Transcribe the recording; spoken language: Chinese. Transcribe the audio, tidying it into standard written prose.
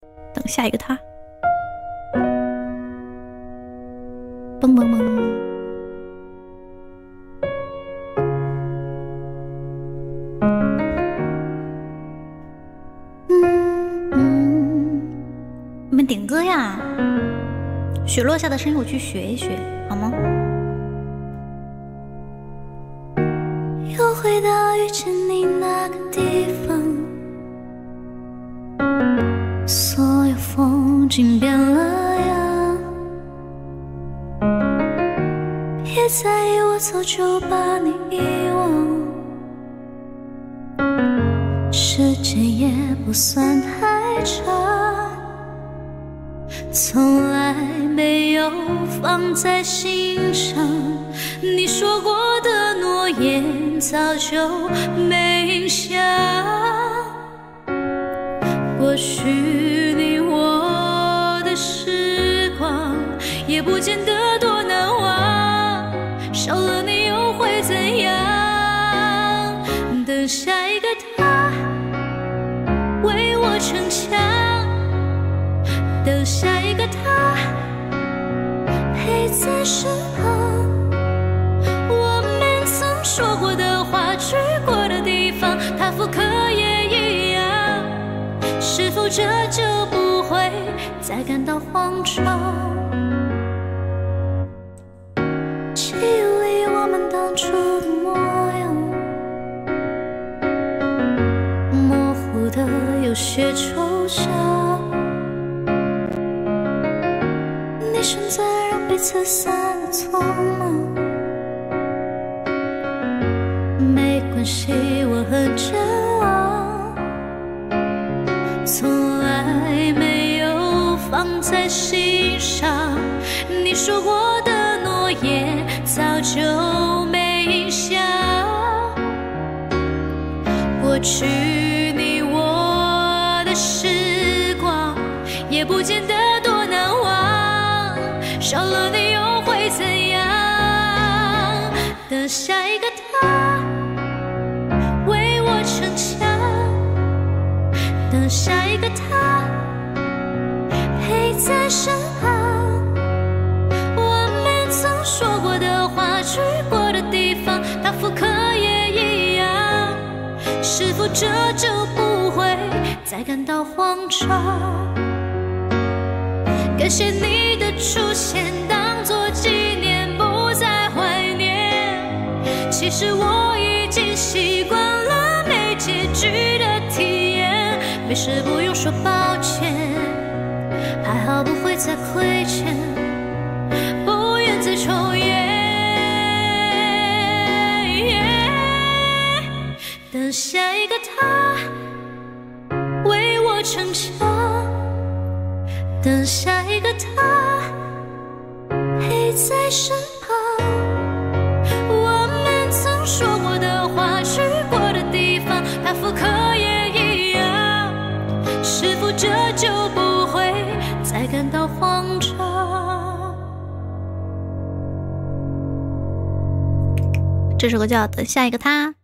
等下一个他。蹦蹦蹦。你们点歌呀？雪落下的声音，我去学一学，好吗？ 又回到遇见你那个地方，所有风景变了样。别在意我早就把你遗忘，时间也不算太长，从来没有放在心上。你说过的诺言早就没影响，过去你我的时光也不见得多难忘，少了你又会怎样？等下一个他为我逞强，等下一个他陪在身旁。我们曾说过的话，去过的地方，他复刻也一样。是否这就不会再感到慌张？记忆里我们当初的模样，模糊的有些抽象。你选择让彼此散得匆忙，没关系，我很骄傲，从来没有放在心上。你说过的诺言早就没影响，过去你我的时光也不见得多难忘，少了你又会怎样？等下一个他为我逞强，等下一个他陪在身旁。我们曾说过的话，去过的地方，他复刻也一样。是否这就不会再感到慌张？感谢你的出现，当作纪念，不再怀念。其实我已经习惯了没结局的体验，没事不用说抱歉，还好不会再亏欠，不愿再重演。等下一个他为我逞强，等下一个他陪在身旁。我们曾说过的话，去过的地方，他复刻也一样。是否这就不会再感到慌张？ 这首歌叫《等下一个他》。